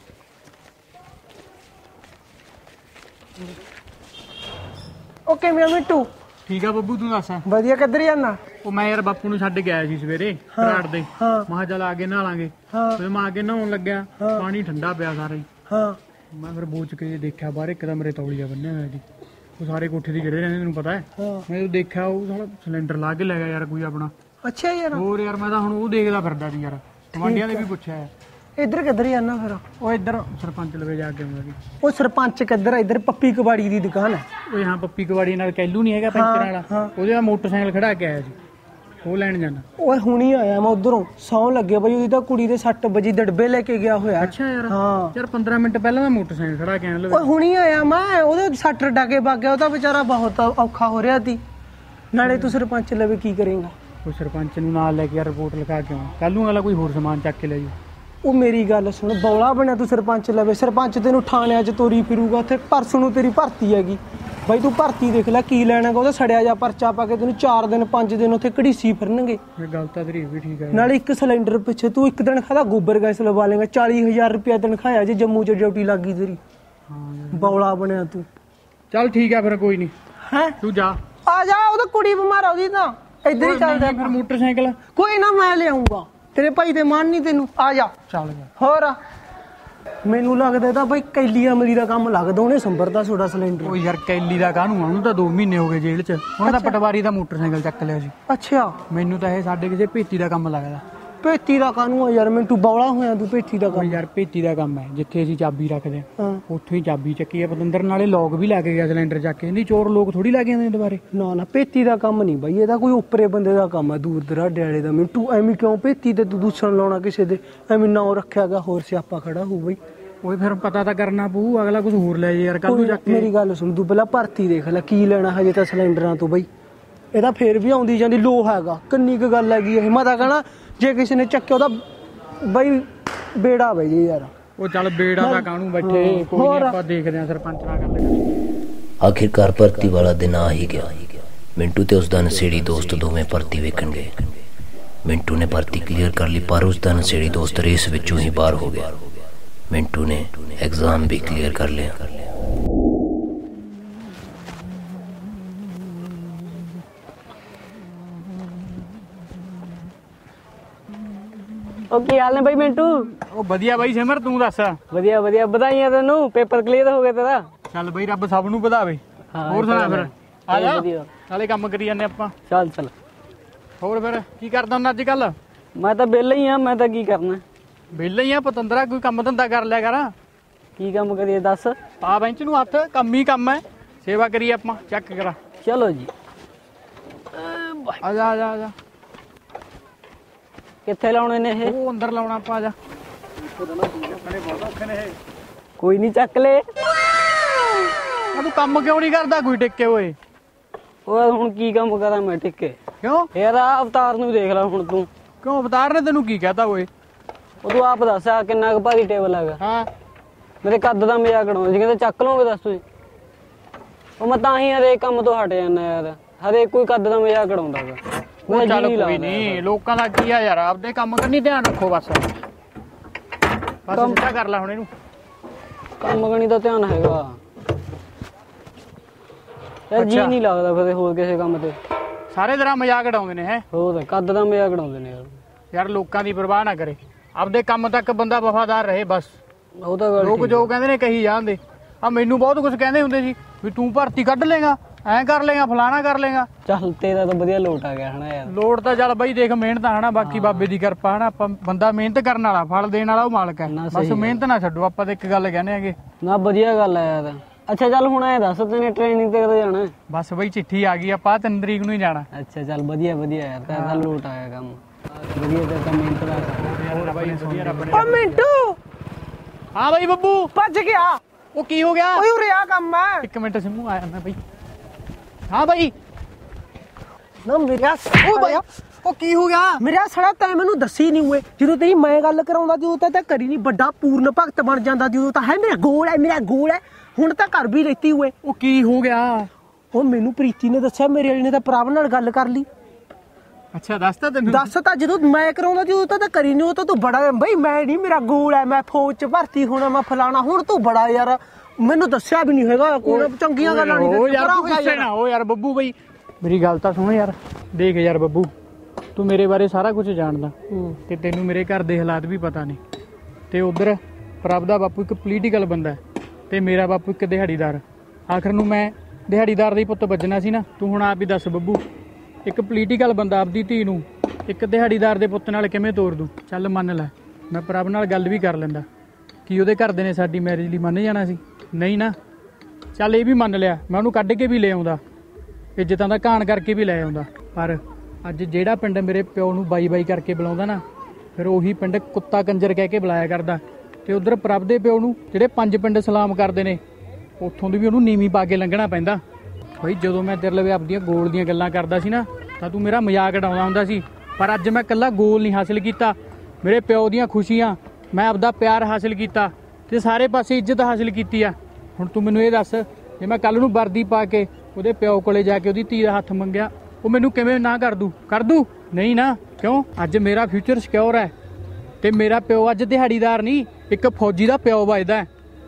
ਓਕੇ ਮੈਂ ਮਿੱਟੂ ਠੀਕ ਆ ਬੱਬੂ ਤੂੰ ਦੱਸ। ਵਧੀਆ, ਕਿੱਧਰ ਜਾਣਾ? ਉਹ ਮੈਂ ਯਾਰ ਬਾਪੂ ਨੂੰ ਛੱਡ ਕੇ ਆਇਆ ਸੀ ਸਵੇਰੇ ਘਰਾੜ ਦੇ। ਹਾਂ। ਮੈਂ ਕਿਹਾ ਚੱਲ ਆ ਕੇ ਨਹਾ ਲਾਂਗੇ। ਹਾਂ ਫਿਰ ਮੈਂ ਆ ਕੇ ਨਹਾਉਣ ਲੱਗਿਆ, ਪਾਣੀ ਠੰਡਾ ਪਿਆ ਸਾਰਾ ਹੀ। ਹਾਂ ਮੈਂ ਫਿਰ ਬੋਚ ਕੇ ਦੇਖਿਆ ਬਾਹਰ ਇੱਕਦਮ ਮੇਰੇ ਤੌਲੀਆ ਬੰਨਿਆ ਹੋਇਆ ਸੀ। ਉਹ ਸਾਰੇ ਕੋਠੇ ਦੀ ਜਿਹੜੇ ਰਹਿੰਦੇ ਤੈਨੂੰ ਪਤਾ ਹੈ। ਹਾਂ ਮੈਂ ਜਦੋਂ ਦੇਖਿਆ ਉਹ ਸਾਲਾ ਸਿਲੰਡਰ ਲਾ ਕੇ ਲੈ ਗਿਆ ਯਾਰ ਕੋਈ ਆਪਣਾ। ਅੱਛਾ ਯਾਰ, ਹੋਰ ਯਾਰ ਮੈਂ ਤਾਂ ਹੁਣ ਉਹ ਦੇਖਦਾ ਫਿਰਦਾ ਸੀ ਯਾਰ। ਗਵਾਂਢੀਆਂ ਦੇ ਵੀ ਪੁੱਛਿਆ ਹੈ। ਇੱਧਰ ਕਿੱਧਰ ਜਾਣਾ ਫਿਰ? ਉਹ ਇੱਧਰ ਸਰਪੰਚ ਲਵੇ ਜਾ ਕੇ ਆਉਂਦਾ ਸੀ। ਉਹ ਸਰਪੰਚ ਕਿੱਧਰ? ਇੱਧਰ ਪੱਪੀ ਕਬਾੜੀ ਦੀ ਦੁਕਾਨ ਹੈ। ਉਹ ਹਾਂ ਪੱਪੀ ਕਵਾੜੀ ਨਾਲ ਕੈਲੂ ਨਹੀਂ ਹੈਗਾ ਪੈਂਚਰ ਵਾਲਾ, ਉਹਦੇ ਨਾਲ ਮੋਟਰਸਾਈਕਲ ਖੜਾ ਕੇ ਆਇਆ ਸੀ, ਉਹ ਲੈਣ ਜਾਣਾ। ਓਏ ਹੁਣੀ ਆਇਆ ਮੈਂ ਉਧਰੋਂ, ਸੌਂ ਲੱਗੇ ਬਈ ਉਹਦੀ ਤਾਂ ਕੁੜੀ ਦੇ 6 ਵਜੇ ਦੜਬੇ ਲੈ ਕੇ ਗਿਆ ਹੋਇਆ। ਅੱਛਾ ਯਾਰ। ਹਾਂ ਯਾਰ 15 ਮਿੰਟ ਪਹਿਲਾਂ ਦਾ ਮੋਟਰਸਾਈਕਲ ਖੜਾ ਕੇ ਆਇਆ ਲਵੇ। ਓਏ ਹੁਣੀ ਆਇਆ ਮੈਂ, ਉਹਦੇ ਸੱਟ ਡਾਕੇ ਵਗ ਗਿਆ, ਉਹ ਤਾਂ ਵਿਚਾਰਾ ਬਹੁਤ ਔਖਾ ਹੋ ਰਿਹਾ ਸੀ। ਨਾਲੇ ਤੂੰ ਸਰਪੰਚ ਲਵੇ ਕੀ ਕਰੇਂਗਾ? ਉਹ ਸਰਪੰਚ ਨੂੰ ਨਾਲ ਲੈ ਕੇ ਯਾਰ ਰਿਪੋਰਟ ਲਿਖਾ ਕੇ ਆਉਂ, ਕੱਲ ਨੂੰ ਅਗਲਾ ਕੋਈ ਹੋਰ ਸਮਾਨ ਚੱਕ ਕੇ ਲੈ ਜਾਊ। ਉਹ ਮੇਰੀ ਗੱਲ ਸੁਣ, ਬੌਲਾ ਬਣਿਆ ਤੂੰ ਸਰਪੰਚ ਲਵੇ। ਸਰਪੰਚ ਤੈਨੂੰ ਥਾਣਿਆਂ 'ਚ ਤੋਰੀ ਫਿਰੂਗਾ, ਉੱਥੇ ਪਰਸੋਂ ਨੂੰ ਤੇਰੀ ਭਰਤੀ ਹੈਗੀ ਬਾਈ। ਤੂੰ ਭਰਤੀ ਦੇਖ ਲੈ ਕੀ ਲੈਣਾਗਾ, ਉਹਦਾ ਸੜਿਆ ਜਾ ਪਰਚਾ ਪਾ ਕੇ ਤੈਨੂੰ 4 ਦਿਨ 5 ਦਿਨ ਉੱਥੇ ਘੜੀਸੀ ਫਿਰਨਗੇ। ਇਹ ਗੱਲ ਤਾਂ ਤੇਰੀ ਵੀ ਠੀਕ ਹੈ। ਨਾਲੇ ਇੱਕ ਸਿਲੰਡਰ ਪਿੱਛੇ ਤੂੰ ਇੱਕ ਦਿਨ ਖਾਦਾ ਗੋਬਰ ਗੈਸ ਲਵਾ ਲੇਗਾ, 40,000 ਰੁਪਇਆ ਤਨਖਾਹ ਜੇ ਜੰਮੂ 'ਚ ਡਿਊਟੀ ਲੱਗੀ ਤੇਰੀ। ਹਾਂ ਬੌਲਾ ਬਣਿਆ ਤੂੰ। ਚੱਲ ਠੀਕ ਆ ਫਿਰ, ਕੋਈ ਨਹੀਂ ਹੈ ਤੂੰ ਜਾ। ਆ ਜਾ, ਉਹਦਾ ਕੁੜੀ ਬਿਮਾਰ ਆ ਉਹਦੀ ਤਾਂ ਇੱਧਰ ਹੀ ਚੱਲਦਾ ਫਿਰ ਮੋਟਰਸਾਈਕਲ ਕੋਈ ਨਾ, ਮੈਂ ਲਿਆਉਂਗਾ ਤੇਰੇ ਭਾਈ ਦੇ ਮਾਨ ਨਹੀਂ ਤੈਨੂੰ। ਆ ਜਾ ਚੱਲ ਗਿਆ। ਹੋਰ ਮੈਨੂੰ ਲੱਗਦਾ ਤਾਂ ਬਈ ਕੈਲੀ ਅਮਲੀ ਦਾ ਕੰਮ ਲੱਗਦਾ, ਉਹਨੇ ਸੰਭਰਦਾ ਤੁਹਾਡਾ ਸਿਲੰਡਰ। ਉਹ ਯਾਰ ਕੈਲੀ ਦਾ ਕਾਹਨੂੰ, ਉਹਨੂੰ ਤਾਂ 2 ਮਹੀਨੇ ਹੋ ਗਏ ਜੇਲ੍ਹ 'ਚ। ਉਹਨਾਂ ਦਾ ਪਟਵਾਰੀ ਦਾ ਮੋਟਰਸਾਈਕਲ ਚੱਕ ਲਿਆ ਸੀ। ਅੱਛਾ ਮੈਨੂੰ ਤਾਂ ਇਹ ਸਾਡੇ ਕਿਸੇ ਭੇਤੀ ਦਾ ਕੰਮ ਲੱਗਦਾ। ਭੇਤੀ ਦਾ ਕਾਹਨੂੰ ਆ ਯਾਰ, ਮੈਨੂੰ ਤੂੰ ਬੌਲਾ ਹੋਇਆ ਤੂੰ ਭੇਤੀ ਦਾ ਉਹ ਕੰਮ। ਯਾਰ ਭੇਤੀ ਦਾ ਕੰਮ ਹੈ, ਜਿੱਥੇ ਅਸੀਂ ਚਾਬੀ ਰੱਖਦੇ ਆ ਹਾਂ ਉੱਥੋਂ ਹੀ ਚਾਬੀ ਚੱਕੀ ਆ ਪਤੰਦਰ, ਨਾਲੇ ਲੋਕ ਵੀ ਲੈ ਕੇ ਗਿਆ ਸਿਲੰਡਰ ਚੱਕ ਕੇ। ਨਹੀਂ ਚੋਰ ਲੋਕ ਥੋੜੀ ਲੈ ਕੇ ਆਉਂਦੇ ਦੁਬਾਰੇ। ਨਾ ਨਾ, ਭੇਤੀ ਦਾ ਕੰਮ ਨਹੀਂ ਬਾਈ, ਇਹਦਾ ਕੋਈ ਉੱਪਰੇ ਬੰਦੇ ਦਾ ਕੰਮ ਹੈ, ਦੂਰ ਦਰਾਡੇ ਵਾਲੇ ਦਾ। ਮੈਨੂੰ ਤੂੰ ਐਵੇਂ ਕਿਉਂ ਭੇਤੀ ਤੇ ਤੂੰ ਦੂਸਣ ਲਾਉਣਾ ਕਿਸੇ ਦੇ, ਐਵੇਂ ਨਾਂ ਰੱਖਿਆਗਾ, ਹੋਰ ਸਿਆਪਾ ਖੜਾ ਹੋਊ ਬਈ। ਉਹ ਫਿਰ ਪਤਾ ਤਾਂ ਕਰਨਾ ਪਊ, ਅਗਲਾ ਕੁਝ ਹੋਰ ਲੈ ਜੇ ਯਾਰ ਕੱਲ ਨੂੰ ਚੱਕ ਕੇ। ਮੇਰੀ ਗੱਲ ਸੁਣ, ਤੂੰ ਪਹਿਲਾਂ ਭਰਤੀ ਦੇਖ ਲੈ ਕੀ ਲੈਣਾ ਹਜੇ ਤਾਂ ਸਿਲੰਡਰਾਂ ਤੋਂ ਬਈ। ਇਹਦਾ ਫੇਰ ਵੀ ਆਉਂਦੀ ਜਾਂਦੀ ਲੋ ਹੈਗਾ, ਕਿੰਨੀ ਕੁ ਗੱਲ ਹੈਗੀ ਇਹ। ਮੈਂ ਤਾਂ ਕਹਣਾ ਜੇ ਕਿਸੇ ਨੇ ਚੱਕਿਆ ਉਹਦਾ ਬਈ ਬੇੜਾ ਬਈ ਜੀ ਯਾਰ। ਉਹ ਚੱਲ ਬੇੜਾ ਦਾ ਕਾਹਨੂੰ ਬੈਠੇ, ਕੋਈ ਨਹੀਂ ਆਪਾਂ ਦੇਖਦੇ ਆ, ਸਰਪੰਚ ਨਾਲ ਗੱਲ ਕਰਾਂਗੇ। ਆਖਿਰਕਾਰ ਭਰਤੀ ਵਾਲਾ ਦਿਨ ਆ ਹੀ ਗਿਆ। ਮਿੰਟੂ ਤੇ ਉਸਦਾ ਨਸ਼ੇੜੀ ਦੋਸਤ ਦੋਵੇਂ ਭਰਤੀ ਵੇਖਣ ਗਏ। ਮਿੰਟੂ ਨੇ ਭਰਤੀ ਕਲੀਅਰ ਕਰ ਲਈ, ਪਰ ਉਸਦਾ ਨਸ਼ੇੜੀ ਦੋਸਤ ਰੇਸ ਵਿੱਚੋਂ ਹੀ ਬਾਹਰ ਹੋ ਗਿਆ। ਮਿੰਟੂ ਨੇ ਐਗਜ਼ਾਮ ਵੀ ਕਲੀਅਰ ਕਰ ਲਿਆ। ਉਹ ਕੀ ਹਾਲ ਨੇ ਬਾਈ ਮਿੰਟੂ? ਉਹ ਵਧੀਆ ਬਾਈ ਸਿਮਰ, ਤੂੰ ਦੱਸ। ਵਧੀਆ ਵਧੀਆ, ਵਧਾਈਆਂ ਤੈਨੂੰ, ਪੇਪਰ ਕਲੀਅਰ ਹੋ ਗਿਆ ਤੇਰਾ। ਚੱਲ ਬਈ ਰੱਬ ਸਭ ਨੂੰ ਵਧਾਵੇ। ਹਾਂ, ਹੋਰ ਸੁਣਾ ਫਿਰ? ਆ ਜਾ, ਵਧੀਆ। ਨਾਲੇ ਕੰਮ ਕਰੀ ਜਾਂਦੇ ਆਪਾਂ। ਚੱਲ ਚੱਲ। ਹੋਰ ਫਿਰ ਕੀ ਕਰਦਾ ਹੁੰਦਾ ਅੱਜ ਕੱਲ? ਮੈਂ ਤਾਂ ਵਿਹਲਾ ਹੀ ਆ, ਮੈਂ ਤਾਂ ਕੀ ਕਰਨਾ। ਵਿਹਲੇ ਹੀ ਆ ਪਤੰਦਰਾ, ਕੋਈ ਕੰਮ ਧੰਦਾ ਕਰ ਲਿਆ ਕਰ। ਕੀ ਕੰਮ ਕਰੀਏ ਦੱਸ? ਪਾ ਬੈਂਚ ਨੂੰ ਹੱਥ, ਕੰਮ ਹੀ ਕੰਮ ਹੈ, ਸੇਵਾ ਕਰੀਏ ਆਪਾਂ। ਚੈੱਕ ਕਰਾ। ਚਲੋ ਜੀ। ਆ ਜਾ ਆ ਜਾ ਆ ਜਾ। ਕਿੱਥੇ ਲਾਉਣੇ ਨੇ ਇਹ? ਉਹ ਅੰਦਰ ਲਾਉਣਾ ਆਪਾਂ। ਆ ਜਾ। ਕੋਈ ਨਹੀਂ, ਚੱਕ ਲੈ। ਆ ਤੂੰ ਕੰਮ ਕਿਉਂ ਨਹੀਂ ਕਰਦਾ ਕੋਈ ਟਿੱਕੇ ਓਏ? ਓਏ ਹੁਣ ਕੀ ਕੰਮ ਕਰਾਂ ਮੈਂ ਟਿੱਕੇ? ਕਿਉਂ ਯਾਰ ਆ ਅਵਤਾਰ ਨੂੰ ਦੇਖ ਲੈ ਹੁਣ ਤੂੰ। ਕਿਉਂ ਅਵਤਾਰ ਨੇ ਤੈਨੂੰ ਕੀ ਕਹਿਤਾ ਓਏ? ਉਹ ਤੂੰ ਆਪ ਦੱਸ ਆ ਕਿੰਨਾ ਕੁ ਭਾਰੀ ਟੇਬਲ ਹੈਗਾ। ਹਾਂ ਮੇਰੇ ਕੱਦ ਦਾ ਮਜ਼ਾਕ ਉਡਾਉਂਦੇ ਸੀ, ਕਹਿੰਦੇ ਚੱਕ ਲਓਗੇ ਦੱਸ ਤੁਸੀਂ। ਉਹ ਮੈਂ ਤਾਂ ਹੀ ਹਰੇਕ ਕੰਮ ਤੋਂ ਹਟ ਜਾਂਦਾ ਯਾਰ, ਹਰੇਕ ਕੋਈ ਕੱਦ ਦਾ ਮਜ਼ਾਕ ਉਡਾਉਂਦਾ ਗਾ। ਉਹ ਚੱਲ ਕੋਈ ਨਹੀਂ, ਲੋਕਾਂ ਦਾ ਕੀ ਆ ਯਾਰ, ਆਪਦੇ ਕੰਮ ਕਰਨੀ ਧਿਆਨ ਰੱਖੋ ਬਸ। ਬਸ ਸਿੱਧਾ ਕਰ ਲੈ ਹੁਣ ਇਹਨੂੰ। ਕੰਮ ਕਰਨੀ ਦਾ ਧਿਆਨ ਹੈਗਾ ਯਾਰ, ਜੀ ਨਹੀਂ ਲੱਗਦਾ ਫਿਰ ਹੋਰ ਕਿਸੇ ਕੰਮ ਤੇ। ਸਾਰੇ ਤਰ੍ਹਾਂ ਮਜ਼ਾਕ ਉਡਾਉਂਦੇ ਨੇ। ਹੈ ਹੋਰ ਕੱਦ ਦਾ ਮਜ਼ਾਕ ਉਡਾਉਂਦੇ ਨੇ ਯਾਰ। ਯਾਰ ਲੋਕਾਂ ਦੀ ਪਰਵਾਹ ਨਾ ਕਰੇ, ਆਪਦੇ ਕੰਮ ਤੱਕ ਬੰਦਾ ਵਫਾਦਾਰ ਰਹੇ ਬਸ। ਉਹ ਤਾਂ ਗੱਲ ਲੋਕ ਜੋ ਕਹਿੰਦੇ ਨੇ ਕਹੀ ਜਾਂਦੇ ਆ। ਮੈਨੂੰ ਬਹੁਤ ਕੁਝ ਕਹਿੰਦੇ ਹੁੰਦੇ ਸੀ ਵੀ ਤੂੰ ਭਰਤੀ ਕੱਢ ਲੇਗਾ, ਐਂ ਕਰ ਲੇਗਾ, ਫਲਾਣਾ ਕਰ ਲੇਗਾ। ਚੱਲ ਤੇਰਾ ਤਾਂ ਵਧੀਆ ਲੋਟ ਆ ਗਿਆ ਹਨਾ ਯਾਰ। ਲੋੜ ਤਾਂ ਚੱਲ ਬਈ ਦੇਖ, ਮਿਹਨਤ ਹਨਾ, ਬਾਕੀ ਬਾਬੇ ਦੀ ਕਿਰਪਾ ਹਨਾ। ਆਪਾਂ ਬੰਦਾ ਮਿਹਨਤ ਕਰਨ ਵਾਲਾ, ਫਲ ਦੇਣ ਵਾਲਾ ਉਹ ਮਾਲਕ ਹੈ। ਬਸ ਮਿਹਨਤ ਨਾ ਛੱਡੋ, ਆਪਾਂ ਤਾਂ ਇੱਕ ਗੱਲ ਕਹਿੰਦੇ ਹੈਗੇ। ਨਾ ਵਧੀਆ ਗੱਲ ਹੈ ਯਾਰ। ਅੱਛਾ ਚੱਲ ਹੁਣ ਐ ਦੱਸ, ਤੈਨੇ ਟ੍ਰੇਨਿੰਗ ਤੇ ਕਦੋਂ ਜਾਣਾ? ਬਸ ਬਈ ਚਿੱਠੀ ਆ ਗਈ, ਆਪਾਂ 3 ਤਰੀਕ ਨੂੰ ਹੀ ਜਾਣਾ। ਅੱਛਾ ਚੱਲ ਵਧੀਆ ਵਧੀਆ ਯਾਰ, ਤੇਰਾ ਤਾਂ ਲੋਟ ਆ ਗਿਆ ਕੰਮ ਵਧੀਆ। ਤੇ ਤਾਂ ਮਿਹਨਤ ਦਾ ਹੋਰ ਬਾਈ ਵਧੀਆ ਰੱਬ ਨੇ। ਓ ਮਿੰਟੂ ਹਾਂ ਬਾਈ ਬੱਬੂ ਭੱਜ ਗਿਆ। ਉਹ ਕੀ ਹੋ ਗਿਆ ਓਏ ਉਰੇ ਆ ਕੰਮ ਆ। ਇੱਕ ਮਿੰਟ ਸਿੰਮੂ ਆਇਆ ਮੈਂ ਬਾਈ ਹਾਂ ਬਾਈ ਨਾ ਮੇਰਾ ਉਹ ਬਾਈ ਉਹ ਕੀ ਹੋ ਗਿਆ ਮੇਰਾ ਸੜਾ ਤੈਂ ਮੈਨੂੰ ਦੱਸੀ ਨਹੀਂ ਓਏ। ਜਦੋਂ ਤੇਰੀ ਮੈਂ ਗੱਲ ਕਰਾਉਂਦਾ ਜਦੋਂ ਤਾਂ ਕਰੀ ਨਹੀਂ ਵੱਡਾ ਪੂਰਨ ਭਗਤ ਬਣ ਜਾਂਦਾ ਜਦੋਂ ਤਾਂ ਹੈ ਮੇਰਾ ਗੋਲ ਹੈ ਹੁਣ ਤਾਂ ਘਰ ਵੀ ਲੈਤੀ ਓਏ। ਉਹ ਕੀ ਹੋ ਗਿਆ ਉਹ ਮੈਨੂੰ ਪ੍ਰੀਤੀ ਨੇ ਦੱਸਿਆ ਮੇਰੇ ਵਾਲੀ ਨੇ ਤਾਂ ਪ੍ਰਭ ਨਾਲ ਗੱਲ ਕਰ ਲਈ। ਅੱਛਾ ਦੱਸਤਾ ਤੈਨੂੰ ਦੱਸ ਤਾਂ ਜਦੋਂ ਮੈਂ ਕਰਾਉਂਦਾ ਜਦੋਂ ਤਾਂ ਕਰੀ ਨਹੀਂ ਉਹ ਤਾਂ ਤੂੰ ਬੜਾ ਬਈ ਮੈਂ ਨਹੀਂ ਮੇਰਾ ਗੋਲ ਹੈ ਮੈਂ ਫੌਜ ਚ ਭਰਤੀ ਹੋਣਾ ਮੈਂ ਫਲਾਣਾ ਹੁਣ ਤੂੰ ਬੜਾ ਯਾਰ ਮੈਨੂੰ ਦੱਸਿਆ ਵੀ ਨਹੀਂ ਹੈਗਾ ਕੋਈ ਚੰਗੀਆਂ ਗੱਲਾਂ ਨਹੀਂ ਉਹ ਯਾਰ ਗੁੱਸੇ ਨਾ ਹੋ ਯਾਰ ਬੱਬੂ ਬਈ ਮੇਰੀ ਗੱਲ ਤਾਂ ਸੁਣ ਯਾਰ ਦੇਖ ਯਾਰ ਬੱਬੂ ਤੂੰ ਮੇਰੇ ਬਾਰੇ ਸਾਰਾ ਕੁਝ ਜਾਣਦਾ ਤੇ ਤੈਨੂੰ ਮੇਰੇ ਘਰ ਦੇ ਹਾਲਾਤ ਵੀ ਪਤਾ ਨੇ ਤੇ ਉਧਰ ਪ੍ਰਭ ਦਾ ਬਾਪੂ ਇੱਕ ਪੋਲੀਟੀਕਲ ਬੰਦਾ ਤੇ ਮੇਰਾ ਬਾਪੂ ਇੱਕ ਦਿਹਾੜੀਦਾਰ ਆਖਰ ਨੂੰ ਮੈਂ ਦਿਹਾੜੀਦਾਰ ਦਾ ਹੀ ਪੁੱਤ ਵੱਜਣਾ ਸੀ ਨਾ ਤੂੰ ਹੁਣ ਆਪ ਹੀ ਦੱਸ ਬੱਬੂ ਇੱਕ ਪੋਲੀਟੀਕਲ ਬੰਦਾ ਆਪਦੀ ਧੀ ਨੂੰ ਇੱਕ ਦਿਹਾੜੀਦਾਰ ਦੇ ਪੁੱਤ ਨਾਲ ਕਿਵੇਂ ਤੋਰ ਦੂੰ ਚੱਲ ਮੰਨ ਲੈ ਮੈਂ ਪ੍ਰਭ ਨਾਲ ਗੱਲ ਵੀ ਕਰ ਲੈਂਦਾ ਕੀ ਉਹਦੇ ਘਰ ਦੇ ਨੇ ਸਾਡੀ ਮੈਰਿਜ ਲਈ ਮੰਨ ਜਾਣਾ ਸੀ ਨਹੀਂ ਨਾ ਚੱਲ ਇਹ ਵੀ ਮੰਨ ਲਿਆ ਮੈਂ ਉਹਨੂੰ ਕੱਢ ਕੇ ਵੀ ਲੈ ਆਉਂਦਾ ਇੱਜ਼ਤਾਂ ਦਾ ਘਾਣ ਕਰਕੇ ਵੀ ਲੈ ਆਉਂਦਾ ਪਰ ਅੱਜ ਜਿਹੜਾ ਪਿੰਡ ਮੇਰੇ ਪਿਓ ਨੂੰ ਬਾਈ ਬਾਈ ਕਰਕੇ ਬੁਲਾਉਂਦਾ ਨਾ ਫਿਰ ਉਹੀ ਪਿੰਡ ਕੁੱਤਾ ਕੰਜਰ ਕਹਿ ਕੇ ਬੁਲਾਇਆ ਕਰਦਾ ਤੇ ਉਧਰ ਪ੍ਰਭ ਦੇ ਪਿਓ ਨੂੰ ਜਿਹੜੇ 5 ਪਿੰਡ ਸਲਾਮ ਕਰਦੇ ਨੇ ਉੱਥੋਂ ਦੀ ਵੀ ਉਹਨੂੰ ਨੀਵੀਂ ਪਾ ਕੇ ਲੰਘਣਾ ਪੈਂਦਾ ਬਈ ਜਦੋਂ ਮੈਂ ਤੇਰੇ ਲਵੇ ਆਪਦੀਆਂ ਗੋਲ ਦੀਆਂ ਗੱਲਾਂ ਕਰਦਾ ਸੀ ਨਾ ਤਾਂ ਤੂੰ ਮੇਰਾ ਮਜ਼ਾਕ ਉਡਾਉਂਦਾ ਹੁੰਦਾ ਸੀ ਪਰ ਅੱਜ ਮੈਂ ਇਕੱਲਾ ਗੋਲ ਨਹੀਂ ਹਾਸਿਲ ਕੀਤਾ ਮੇਰੇ ਪਿਓ ਦੀਆਂ ਖੁਸ਼ੀਆਂ ਮੈਂ ਆਪਦਾ ਪਿਆਰ ਹਾਸਿਲ ਕੀਤਾ ਤੇ ਸਾਰੇ ਪਾਸੇ ਇੱਜ਼ਤ ਹਾਸਿਲ ਕੀਤੀ ਆ ਹੁਣ ਤੂੰ ਮੈਨੂੰ ਇਹ ਦੱਸ ਜੇ ਮੈਂ ਕੱਲ ਨੂੰ ਵਰਦੀ ਪਾ ਕੇ ਉਹਦੇ ਪਿਓ ਕੋਲੇ ਜਾ ਕੇ ਉਹਦੀ ਧੀ ਦਾ ਹੱਥ ਮੰਗਿਆ ਉਹ ਮੈਨੂੰ ਕਿਵੇਂ ਨਾ ਕਰ ਦੂ ਨਹੀਂ ਨਾ ਕਿਉਂ ਅੱਜ ਮੇਰਾ ਫਿਊਚਰ ਸਿਕਿਉਰ ਹੈ ਤੇ ਮੇਰਾ ਪਿਓ ਅੱਜ ਦਿਹਾੜੀਦਾਰ ਨਹੀਂ ਇੱਕ ਫੌਜੀ ਦਾ ਪਿਓ ਵੱਜਦਾ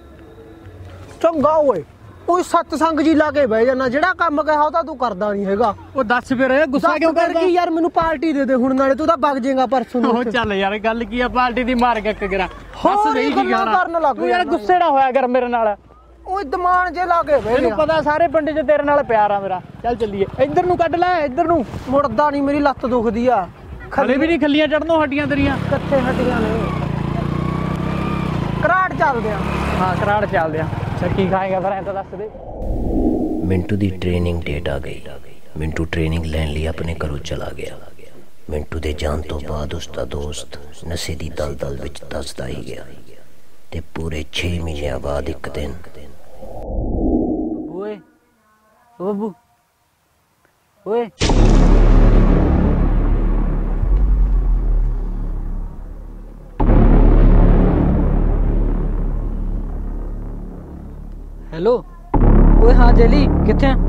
ਚੰਗਾ ਓਏ ਕੋਈ ਸਤਸੰਗ ਜੀ ਲਾ ਕੇ ਬਹਿ ਜਾਣਾ ਜਿਹੜਾ ਕੰਮ ਕਿਹਾ ਉਹ ਤਾਂ ਤੂੰ ਕਰਦਾ ਨਹੀਂ ਹੈਗਾ। ਉਹ ਦੱਸ ਫਿਰ ਗੁੱਸਾ ਕਿਉਂ ਕਰਦਾ ਕੀ ਯਾਰ ਮੈਨੂੰ ਪਾਰਟੀ ਦੇ ਦੇ ਹੁਣ ਨਾਲੇ ਤੂੰ ਤਾਂ ਵਗ ਜਾਏਗਾ ਪਰਸੋਂ ਨੂੰ ਉਹ ਚੱਲ ਯਾਰ ਗੱਲ ਕੀ ਆ ਪਾਰਟੀ ਦੀ ਮਾਰ ਕੇ ਕਿਗਰਾ ਬਸ ਸਹੀ ਕੀ ਕਰਨ ਲੱਗ ਤੂੰ ਯਾਰ ਗੁੱਸੇ ਨਾ ਹੋਇਆ ਕਰ ਮੇਰੇ ਨਾਲ ਓਏ ਦਮਾਨ ਜੇ ਲਾ ਕੇ ਬਹਿ ਤੈਨੂੰ ਗਿਆ ਪਤਾ ਸਾਰੇ ਪਿੰਡ 'ਚ ਤੇਰੇ ਨਾਲ ਪਿਆਰ ਆ ਮੇਰਾ ਚੱਲ ਚੱਲੀਏ ਇੱਧਰ ਨੂੰ ਕੱਢ ਲੈ ਇੱਧਰ ਨੂੰ ਮੁੜਦਾ ਨਹੀਂ ਮੇਰੀ ਲੱਤ ਦੁਖਦੀ ਆ ਖਲੇ ਵੀ ਨਹੀਂ ਖੱਲੀਆਂ ਚੜਨੋਂ ਹੱਡੀਆਂ ਤੇਰੀਆਂ ਕਿੱਥੇ ਹੱਡੀਆਂ ਨੇ ਕਰਾੜ ਚੱਲਦੇ ਆ ਹਾਂ ਕਰਾੜ ਚੱਲਦੇ ਆ ਚੱਲ ਕੀ ਖਾਏਗਾ ਫਿਰ ਐਂ ਤਾਂ ਦੱਸ ਦੇ मिंटू दी ट्रेनिंग डेट आ गई मिंटू ट्रेनिंग लैन लिए अपने घरों चला गया मिंटू दे जान तो बाद उसका दोस्त नशे दी दलदल विच दसदा ही गया ते पूरे 6 महीने बाद एक दिन ओए ओ बब्बू ओए हेलो ਓਏ ਹਾਂ ਜੈਲੀ ਕਿੱਥੇ ਆ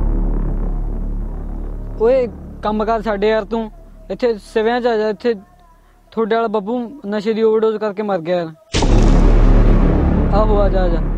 ਓਏ ਕੰਮ ਕਰ ਸਾਡੇ ਯਾਰ ਤੂੰ ਇੱਥੇ ਸਿਵਿਆਂ ਚ ਆ ਜਾ ਇੱਥੇ ਤੁਹਾਡੇ ਵਾਲਾ ਬੱਬੂ ਨਸ਼ੇ ਦੀ ਓਵਰਡੋਜ਼ ਕਰਕੇ ਮਰ ਗਿਆ ਯਾਰ ਆਹੋ ਆ ਜਾ